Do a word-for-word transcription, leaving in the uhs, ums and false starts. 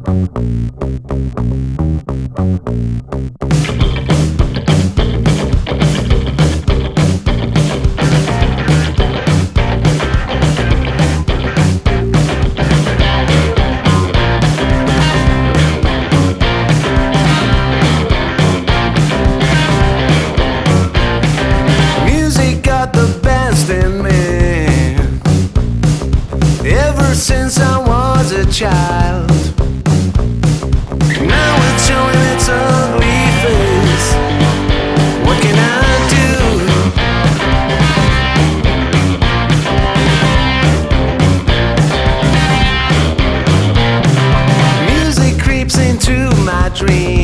Since I was a child, now it's showing its ugly face. What can I do? Music creeps into my dreams.